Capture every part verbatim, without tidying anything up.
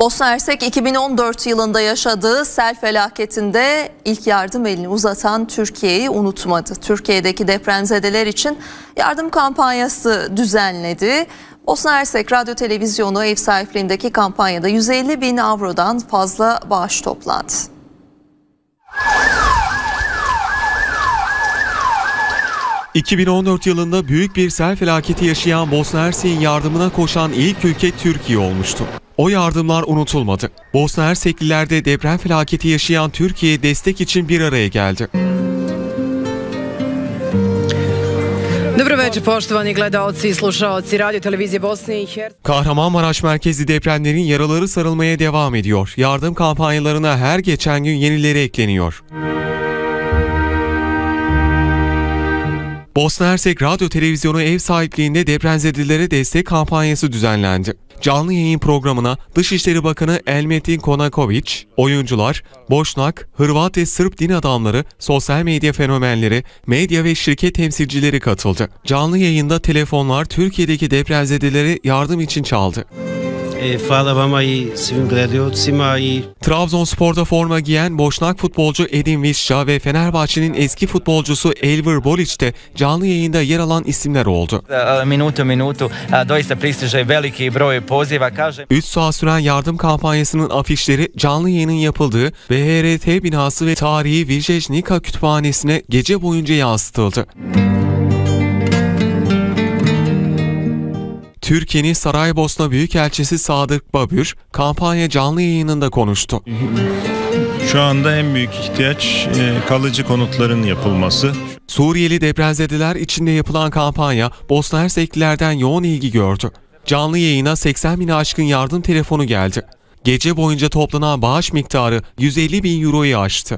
Bosna Hersek iki bin on dört yılında yaşadığı sel felaketinde ilk yardım elini uzatan Türkiye'yi unutmadı. Türkiye'deki depremzedeler için yardım kampanyası düzenledi. Bosna Hersek Radyo Televizyonu ev sahipliğindeki kampanyada yüz elli bin avrodan fazla bağış toplandı. iki bin on dört yılında büyük bir sel felaketi yaşayan Bosna Hersek'in yardımına koşan ilk ülke Türkiye olmuştu. O yardımlar unutulmadı. Bosna Hersekliler de deprem felaketi yaşayan Türkiye'ye destek için bir araya geldi. Dobro večer, poštovani gledaoci i slušaoci Radio Televizije Bosne i Hercegovine. Kahramanmaraş merkezli depremlerin yaraları sarılmaya devam ediyor. Yardım kampanyalarına her geçen gün yenileri ekleniyor. Bosna Hersek Radyo Televizyonu ev sahipliğinde depremzedelere destek kampanyası düzenlendi. Canlı yayın programına Dışişleri Bakanı Elmetin Konaković, oyuncular, Boşnak, Hırvat ve Sırp din adamları, sosyal medya fenomenleri, medya ve şirket temsilcileri katıldı. Canlı yayında telefonlar Türkiye'deki depremzedelere yardım için çaldı. Hvala vama i svim gledaocima i Trabzonspor'da forma giyen Boşnak futbolcu Edin Visca ve Fenerbahçe'nin eski futbolcusu Elver Bolić de canlı yayında yer alan isimler oldu. Minutu minutu doista pristiže veliki broj poziva, kaže. üç saat süren yardım kampanyasının afişleri canlı yayının yapıldığı V H R T binası ve tarihi Vijejnica kütüphanesine gece boyunca yansıtıldı. Türkiye'nin Saraybosna Büyükelçisi Sadık Babür, kampanya canlı yayınında konuştu. Şu anda en büyük ihtiyaç kalıcı konutların yapılması. Suriyeli depremzedeler içinde yapılan kampanya Bosna Herseklilerden yoğun ilgi gördü. Canlı yayına seksen bin aşkın yardım telefonu geldi. Gece boyunca toplanan bağış miktarı yüz elli bin euroyu aştı.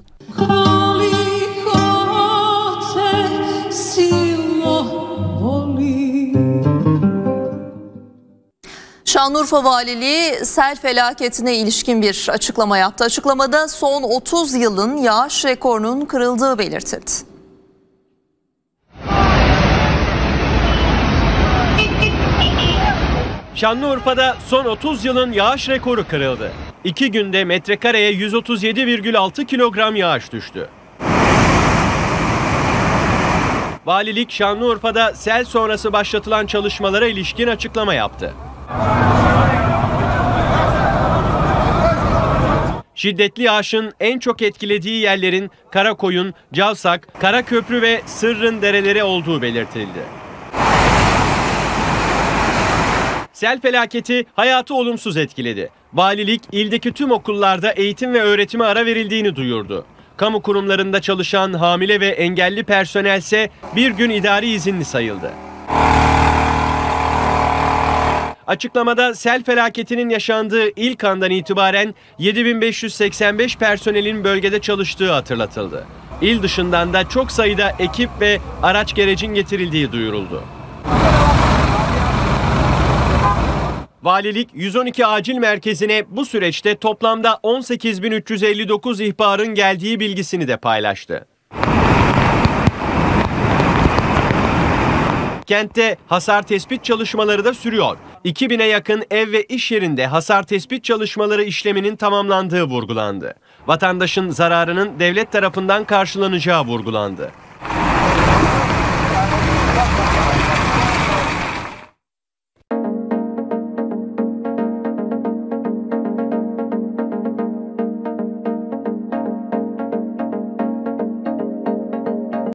Şanlıurfa Valiliği sel felaketine ilişkin bir açıklama yaptı. Açıklamada son otuz yılın yağış rekorunun kırıldığı belirtildi. Şanlıurfa'da son otuz yılın yağış rekoru kırıldı. İki günde metrekareye yüz otuz yedi virgül altı kilogram yağış düştü. Valilik Şanlıurfa'da sel sonrası başlatılan çalışmalara ilişkin açıklama yaptı. Şiddetli yağışın en çok etkilediği yerlerin Karakoyun, Cavsak, Karaköprü ve Sırrın dereleri olduğu belirtildi. Sel felaketi hayatı olumsuz etkiledi. Valilik ildeki tüm okullarda eğitim ve öğretime ara verildiğini duyurdu. Kamu kurumlarında çalışan hamile ve engelli personelse bir gün idari izinli sayıldı. Açıklamada sel felaketinin yaşandığı ilk andan itibaren yedi bin beş yüz seksen beş personelin bölgede çalıştığı hatırlatıldı. İl dışından da çok sayıda ekip ve araç gerecin getirildiği duyuruldu. Valilik yüz on iki acil merkezine bu süreçte toplamda on sekiz bin üç yüz elli dokuz ihbarın geldiği bilgisini de paylaştı. Kentte hasar tespit çalışmaları da sürüyor. iki bine yakın ev ve iş yerinde hasar tespit çalışmaları işleminin tamamlandığı vurgulandı. Vatandaşın zararının devlet tarafından karşılanacağı vurgulandı.